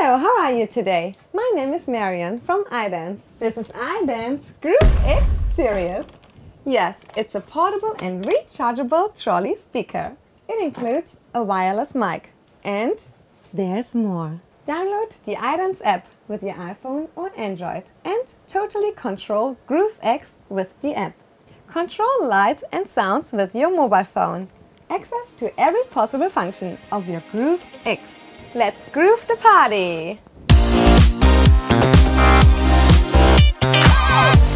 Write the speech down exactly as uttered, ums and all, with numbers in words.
Hello, how are you today? My name is Marion from iDance. This is iDance Groove X series. Yes, it's a portable and rechargeable trolley speaker. It includes a wireless mic. And there's more. Download the iDance app with your iPhone or Android and totally control Groove X with the app. Control lights and sounds with your mobile phone. Access to every possible function of your Groove X. Let's groove the party!